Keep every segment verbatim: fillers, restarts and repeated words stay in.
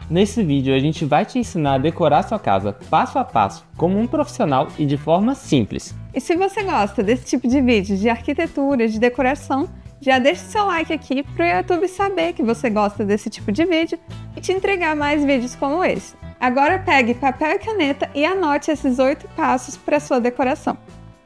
Nesse vídeo a gente vai te ensinar a decorar sua casa passo a passo, como um profissional e de forma simples. E se você gosta desse tipo de vídeo de arquitetura, de decoração, já deixa o seu like aqui para o YouTube saber que você gosta desse tipo de vídeo e te entregar mais vídeos como esse. Agora pegue papel e caneta e anote esses oito passos para sua decoração.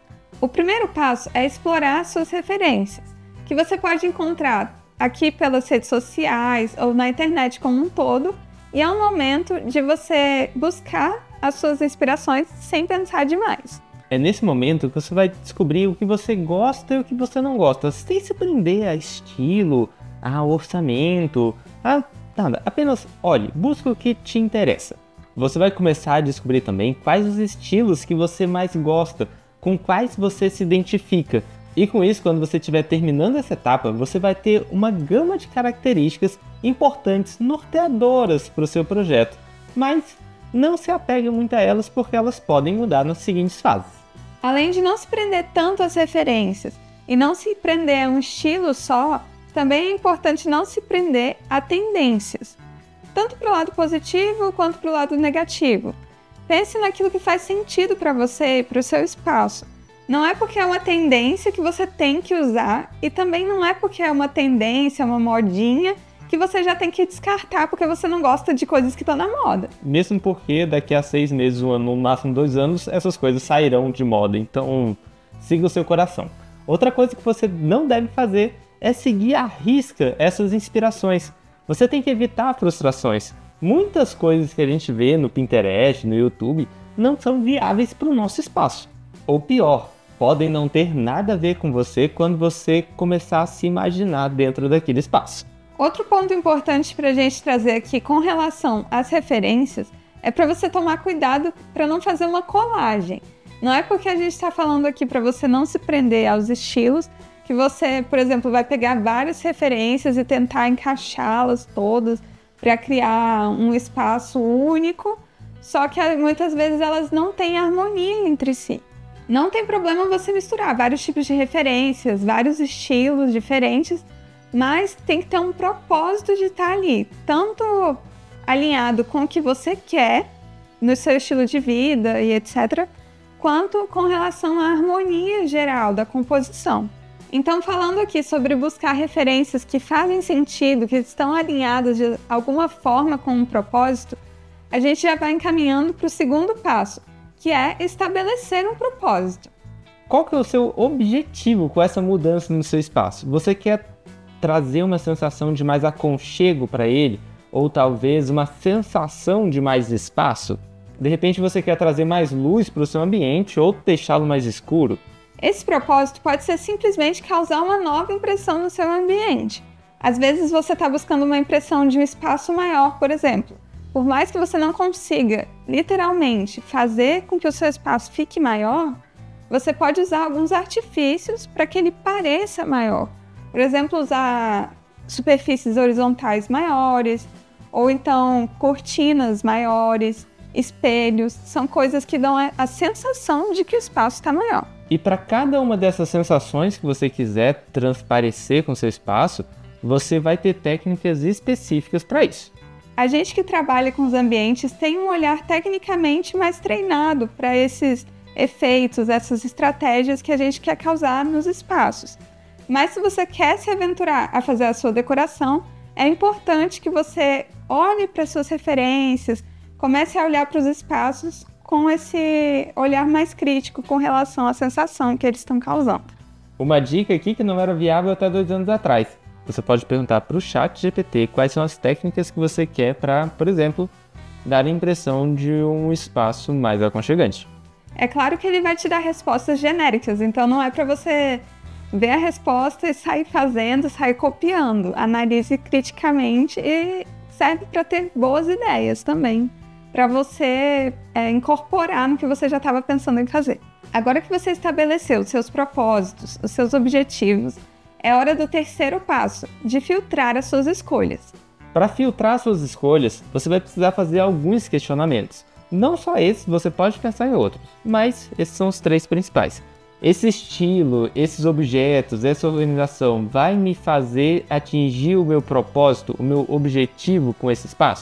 O primeiro passo é explorar suas referências, que você pode encontrar aqui pelas redes sociais ou na internet como um todo, e é um momento de você buscar as suas inspirações sem pensar demais. É nesse momento que você vai descobrir o que você gosta e o que você não gosta, sem se prender a estilo, a orçamento, a nada. Apenas olhe, busque o que te interessa. Você vai começar a descobrir também quais os estilos que você mais gosta, com quais você se identifica. E com isso, quando você estiver terminando essa etapa, você vai ter uma gama de características importantes, norteadoras para o seu projeto. Mas não se apegue muito a elas, porque elas podem mudar nas seguintes fases. Além de não se prender tanto às referências e não se prender a um estilo só, também é importante não se prender a tendências, tanto para o lado positivo quanto para o lado negativo. Pense naquilo que faz sentido para você e para o seu espaço. Não é porque é uma tendência que você tem que usar, e também não é porque é uma tendência, uma modinha, que você já tem que descartar porque você não gosta de coisas que estão na moda. Mesmo porque daqui a seis meses, um ano, no máximo dois anos, essas coisas sairão de moda, então siga o seu coração. Outra coisa que você não deve fazer é seguir à risca essas inspirações. Você tem que evitar frustrações. Muitas coisas que a gente vê no Pinterest, no YouTube, não são viáveis para o nosso espaço. Ou pior, podem não ter nada a ver com você quando você começar a se imaginar dentro daquele espaço. Outro ponto importante para a gente trazer aqui com relação às referências é para você tomar cuidado para não fazer uma colagem. Não é porque a gente está falando aqui para você não se prender aos estilos que você, por exemplo, vai pegar várias referências e tentar encaixá-las todas para criar um espaço único, só que muitas vezes elas não têm harmonia entre si. Não tem problema você misturar vários tipos de referências, vários estilos diferentes, mas tem que ter um propósito de estar ali, tanto alinhado com o que você quer, no seu estilo de vida e etcétera, quanto com relação à harmonia geral da composição. Então, falando aqui sobre buscar referências que fazem sentido, que estão alinhadas de alguma forma com um propósito, a gente já vai encaminhando para o segundo passo, que é estabelecer um propósito. Qual que é o seu objetivo com essa mudança no seu espaço? Você quer trazer uma sensação de mais aconchego para ele? Ou talvez uma sensação de mais espaço? De repente você quer trazer mais luz para o seu ambiente ou deixá-lo mais escuro? Esse propósito pode ser simplesmente causar uma nova impressão no seu ambiente. Às vezes você está buscando uma impressão de um espaço maior, por exemplo. Por mais que você não consiga, literalmente, fazer com que o seu espaço fique maior, você pode usar alguns artifícios para que ele pareça maior. Por exemplo, usar superfícies horizontais maiores, ou então cortinas maiores, espelhos, são coisas que dão a sensação de que o espaço está maior. E para cada uma dessas sensações que você quiser transparecer com seu espaço, você vai ter técnicas específicas para isso. A gente que trabalha com os ambientes tem um olhar tecnicamente mais treinado para esses efeitos, essas estratégias que a gente quer causar nos espaços. Mas se você quer se aventurar a fazer a sua decoração, é importante que você olhe para suas referências, comece a olhar para os espaços com esse olhar mais crítico com relação à sensação que eles estão causando. Uma dica aqui que não era viável até dois anos atrás. Você pode perguntar para o chat G P T quais são as técnicas que você quer para, por exemplo, dar a impressão de um espaço mais aconchegante. É claro que ele vai te dar respostas genéricas, então não é para você ver a resposta e sair fazendo, sair copiando. Analise criticamente e serve para ter boas ideias também, para você é, incorporar no que você já estava pensando em fazer. Agora que você estabeleceu os seus propósitos, os seus objetivos, é hora do terceiro passo, de filtrar as suas escolhas. Para filtrar as suas escolhas, você vai precisar fazer alguns questionamentos. Não só esses, você pode pensar em outros, mas esses são os três principais. Esse estilo, esses objetos, essa organização vai me fazer atingir o meu propósito, o meu objetivo com esse espaço?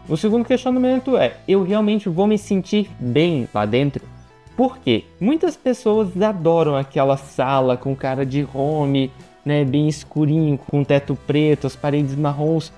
O segundo questionamento é, eu realmente vou me sentir bem lá dentro? Por quê? Muitas pessoas adoram aquela sala com cara de home, né, bem escurinho, com teto preto, as paredes marrons,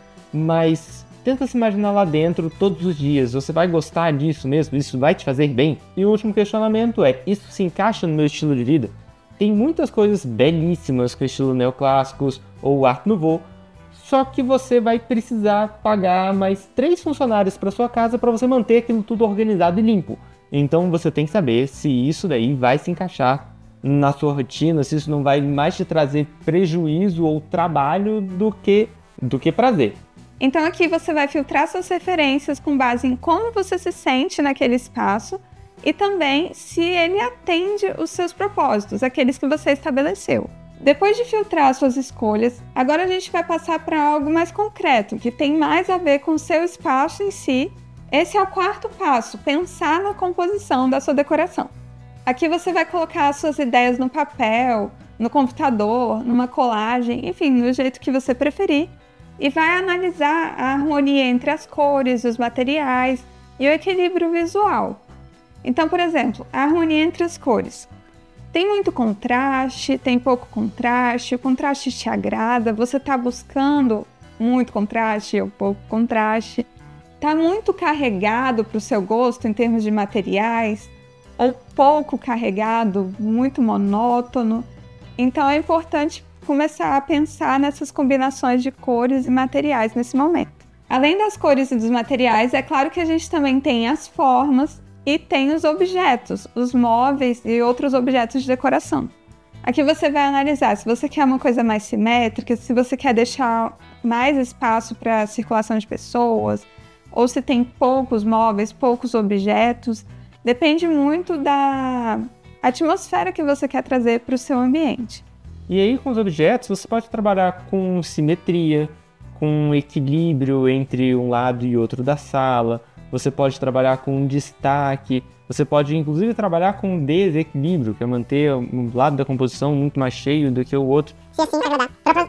mas tenta se imaginar lá dentro todos os dias. Você vai gostar disso mesmo? Isso vai te fazer bem? E o último questionamento é, isso se encaixa no meu estilo de vida? Tem muitas coisas belíssimas com estilo neoclássicos ou Art Nouveau, só que você vai precisar pagar mais três funcionários para sua casa para você manter aquilo tudo organizado e limpo. Então você tem que saber se isso daí vai se encaixar na sua rotina, se isso não vai mais te trazer prejuízo ou trabalho do que, do que prazer. Então aqui você vai filtrar suas referências com base em como você se sente naquele espaço e também se ele atende os seus propósitos, aqueles que você estabeleceu. Depois de filtrar suas escolhas, agora a gente vai passar para algo mais concreto, que tem mais a ver com o seu espaço em si. Esse é o quarto passo, pensar na composição da sua decoração. Aqui você vai colocar as suas ideias no papel, no computador, numa colagem, enfim, do jeito que você preferir, e vai analisar a harmonia entre as cores, os materiais e o equilíbrio visual. Então, por exemplo, a harmonia entre as cores. Tem muito contraste, tem pouco contraste, o contraste te agrada, você está buscando muito contraste ou pouco contraste, está muito carregado para o seu gosto em termos de materiais, ou pouco carregado, muito monótono. Então é importante começar a pensar nessas combinações de cores e materiais nesse momento. Além das cores e dos materiais, é claro que a gente também tem as formas e tem os objetos, os móveis e outros objetos de decoração. Aqui você vai analisar se você quer uma coisa mais simétrica, se você quer deixar mais espaço para a circulação de pessoas, ou se tem poucos móveis, poucos objetos. Depende muito da atmosfera que você quer trazer para o seu ambiente. E aí, com os objetos, você pode trabalhar com simetria, com equilíbrio entre um lado e outro da sala. Você pode trabalhar com destaque. Você pode, inclusive, trabalhar com desequilíbrio, que é manter um lado da composição muito mais cheio do que o outro. Se assim agradar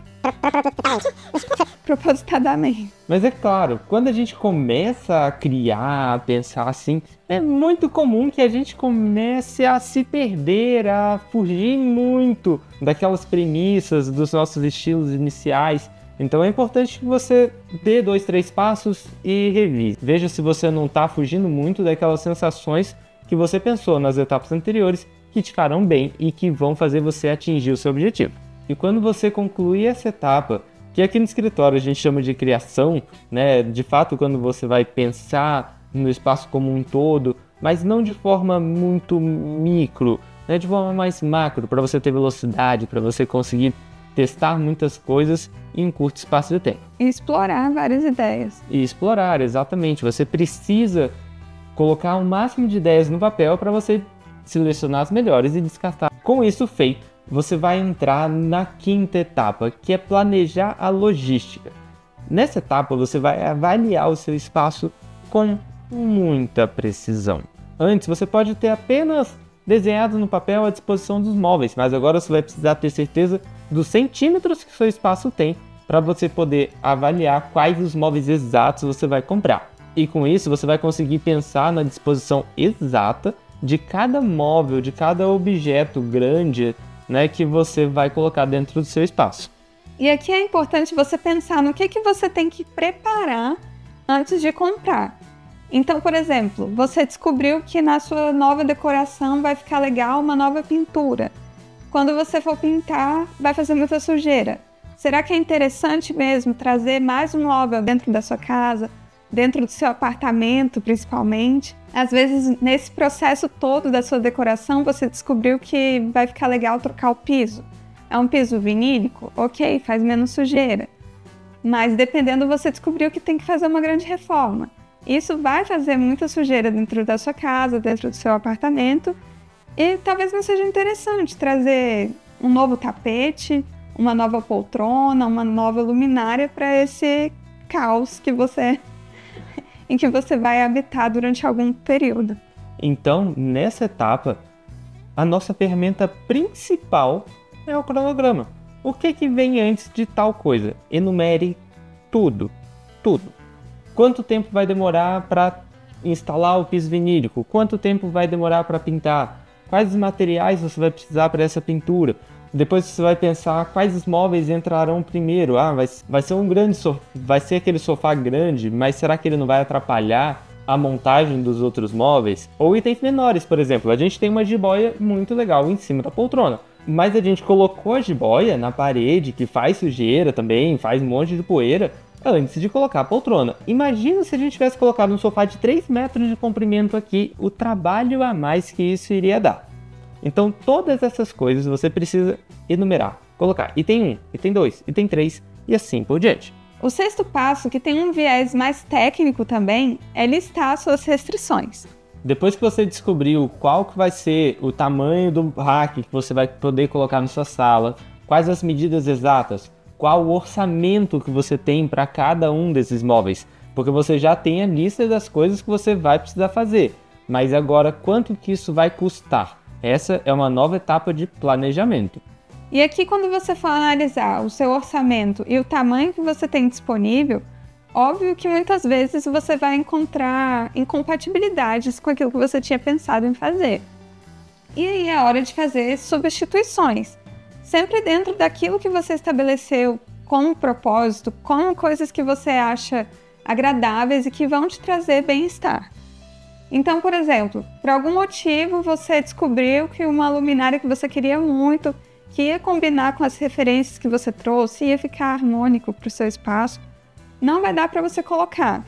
Propositadamente. Mas é claro, quando a gente começa a criar, a pensar assim, é muito comum que a gente comece a se perder, a fugir muito daquelas premissas dos nossos estilos iniciais. Então é importante que você dê dois, três passos e revise. Veja se você não está fugindo muito daquelas sensações que você pensou nas etapas anteriores, que te farão bem e que vão fazer você atingir o seu objetivo. E quando você concluir essa etapa, que aqui no escritório a gente chama de criação, né? De fato, quando você vai pensar no espaço como um todo, mas não de forma muito micro, né? De forma mais macro, para você ter velocidade, para você conseguir testar muitas coisas em um curto espaço de tempo. E explorar várias ideias. E explorar, exatamente. Você precisa colocar o máximo de ideias no papel para você selecionar as melhores e descartar. Com isso feito, você vai entrar na quinta etapa, que é planejar a logística. Nessa etapa, você vai avaliar o seu espaço com muita precisão. Antes, você pode ter apenas desenhado no papel a disposição dos móveis, mas agora você vai precisar ter certeza dos centímetros que seu espaço tem para você poder avaliar quais os móveis exatos você vai comprar. E com isso, você vai conseguir pensar na disposição exata de cada móvel, de cada objeto grande, né, que você vai colocar dentro do seu espaço. E aqui é importante você pensar no que, que você tem que preparar antes de comprar. Então, por exemplo, você descobriu que na sua nova decoração vai ficar legal uma nova pintura. Quando você for pintar, vai fazer muita sujeira. Será que é interessante mesmo trazer mais um móvel dentro da sua casa, dentro do seu apartamento, principalmente? Às vezes, nesse processo todo da sua decoração, você descobriu que vai ficar legal trocar o piso. É um piso vinílico? Ok, faz menos sujeira. Mas, dependendo, você descobriu que tem que fazer uma grande reforma. Isso vai fazer muita sujeira dentro da sua casa, dentro do seu apartamento. E talvez não seja interessante trazer um novo tapete, uma nova poltrona, uma nova luminária para esse caos que você... em que você vai habitar durante algum período. Então, nessa etapa, a nossa ferramenta principal é o cronograma. O que que vem antes de tal coisa? Enumere tudo, tudo. Quanto tempo vai demorar para instalar o piso vinílico? Quanto tempo vai demorar para pintar? Quais os materiais você vai precisar para essa pintura? Depois você vai pensar quais móveis entrarão primeiro. Ah, vai, vai ser um grande sofá, vai ser aquele sofá grande, mas será que ele não vai atrapalhar a montagem dos outros móveis? Ou itens menores, por exemplo. A gente tem uma jiboia muito legal em cima da poltrona, mas a gente colocou a jiboia na parede, que faz sujeira também, faz um monte de poeira, antes de colocar a poltrona. Imagina se a gente tivesse colocado um sofá de três metros de comprimento aqui, o trabalho a mais que isso iria dar. Então, todas essas coisas você precisa enumerar, colocar item um, item dois, item três e assim por diante. O sexto passo, que tem um viés mais técnico também, é listar suas restrições. Depois que você descobriu qual que vai ser o tamanho do rack que você vai poder colocar na sua sala, quais as medidas exatas, qual o orçamento que você tem para cada um desses móveis, porque você já tem a lista das coisas que você vai precisar fazer, mas agora quanto que isso vai custar? Essa é uma nova etapa de planejamento. E aqui, quando você for analisar o seu orçamento e o tamanho que você tem disponível, óbvio que muitas vezes você vai encontrar incompatibilidades com aquilo que você tinha pensado em fazer. E aí é hora de fazer substituições, sempre dentro daquilo que você estabeleceu como propósito, com coisas que você acha agradáveis e que vão te trazer bem-estar. Então, por exemplo, por algum motivo você descobriu que uma luminária que você queria muito, que ia combinar com as referências que você trouxe, ia ficar harmônico para o seu espaço, não vai dar para você colocar,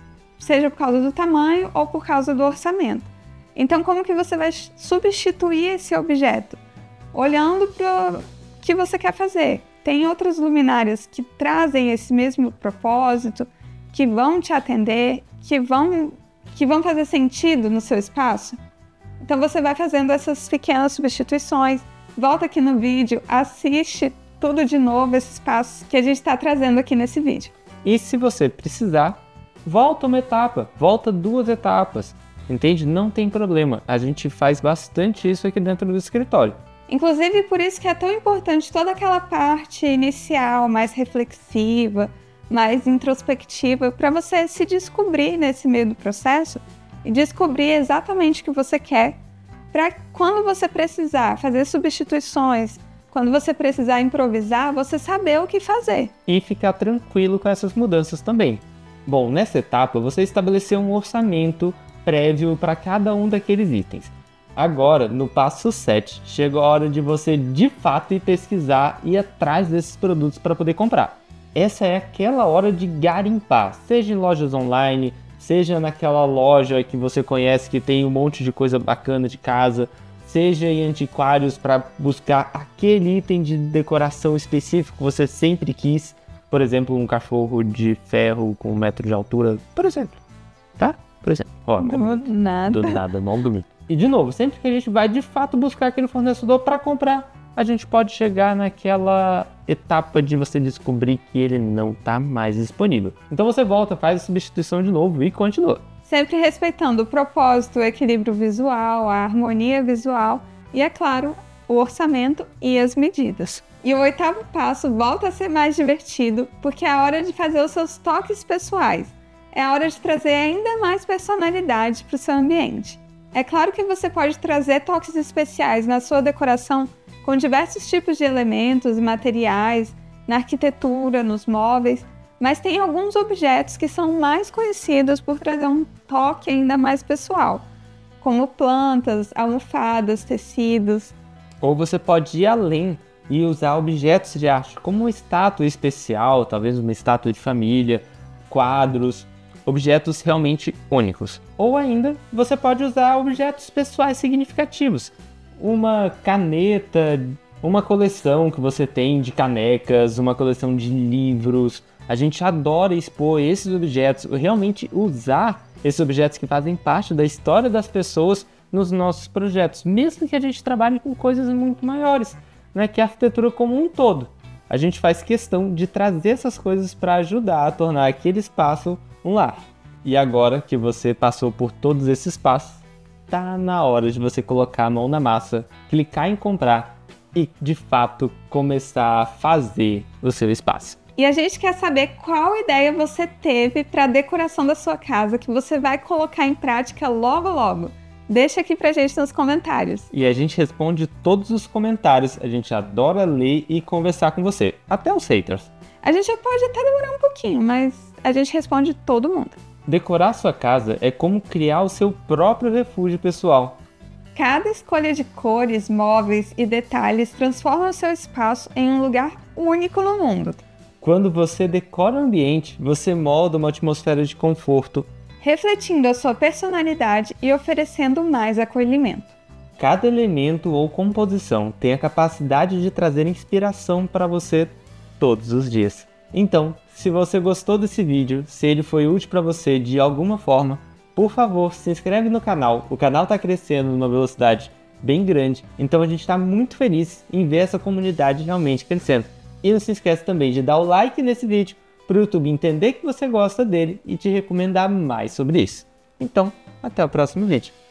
seja por causa do tamanho ou por causa do orçamento. Então, como que você vai substituir esse objeto? Olhando para o que você quer fazer. Tem outras luminárias que trazem esse mesmo propósito, que vão te atender, que vão... que vão fazer sentido no seu espaço? Então você vai fazendo essas pequenas substituições, volta aqui no vídeo, assiste tudo de novo, esses passos que a gente está trazendo aqui nesse vídeo. E se você precisar, volta uma etapa, volta duas etapas, entende? Não tem problema, a gente faz bastante isso aqui dentro do escritório. Inclusive por isso que é tão importante toda aquela parte inicial, mais reflexiva, mais introspectiva, para você se descobrir nesse meio do processo e descobrir exatamente o que você quer, para quando você precisar fazer substituições, quando você precisar improvisar, você saber o que fazer. E ficar tranquilo com essas mudanças também. Bom, nessa etapa você estabeleceu um orçamento prévio para cada um daqueles itens. Agora, no passo sete, chegou a hora de você de fato ir pesquisar e ir atrás desses produtos para poder comprar. Essa é aquela hora de garimpar, seja em lojas online, seja naquela loja que você conhece que tem um monte de coisa bacana de casa, seja em antiquários para buscar aquele item de decoração específico que você sempre quis, por exemplo, um cachorro de ferro com um metro de altura, por exemplo, tá? Por exemplo. Ó, do nada. Do nada, não do E de novo, sempre que a gente vai de fato buscar aquele fornecedor para comprar, a gente pode chegar naquela etapa de você descobrir que ele não está mais disponível. Então você volta, faz a substituição de novo e continua. Sempre respeitando o propósito, o equilíbrio visual, a harmonia visual e, é claro, o orçamento e as medidas. E o oitavo passo volta a ser mais divertido, porque é a hora de fazer os seus toques pessoais. É a hora de trazer ainda mais personalidade para o seu ambiente. É claro que você pode trazer toques especiais na sua decoração com diversos tipos de elementos e materiais, na arquitetura, nos móveis, mas tem alguns objetos que são mais conhecidos por trazer um toque ainda mais pessoal, como plantas, almofadas, tecidos. Ou você pode ir além e usar objetos de arte, como uma estátua especial, talvez uma estátua de família, quadros, objetos realmente únicos. Ou ainda, você pode usar objetos pessoais significativos, uma caneta, uma coleção que você tem de canecas, uma coleção de livros. A gente adora expor esses objetos, realmente usar esses objetos que fazem parte da história das pessoas nos nossos projetos, mesmo que a gente trabalhe com coisas muito maiores, né, que a arquitetura como um todo. A gente faz questão de trazer essas coisas para ajudar a tornar aquele espaço um lar. E agora que você passou por todos esses passos, tá na hora de você colocar a mão na massa, clicar em comprar e, de fato, começar a fazer o seu espaço. E a gente quer saber qual ideia você teve para a decoração da sua casa que você vai colocar em prática logo logo. Deixa aqui pra gente nos comentários. E a gente responde todos os comentários, a gente adora ler e conversar com você, até os haters. A gente pode até demorar um pouquinho, mas a gente responde todo mundo. Decorar sua casa é como criar o seu próprio refúgio pessoal. Cada escolha de cores, móveis e detalhes transforma o seu espaço em um lugar único no mundo. Quando você decora o ambiente, você molda uma atmosfera de conforto, refletindo a sua personalidade e oferecendo mais acolhimento. Cada elemento ou composição tem a capacidade de trazer inspiração para você todos os dias. Então, se você gostou desse vídeo, se ele foi útil para você de alguma forma, por favor, se inscreve no canal. O canal está crescendo numa velocidade bem grande, então a gente está muito feliz em ver essa comunidade realmente crescendo. E não se esqueça também de dar o like nesse vídeo, para o YouTube entender que você gosta dele e te recomendar mais sobre isso. Então, até o próximo vídeo.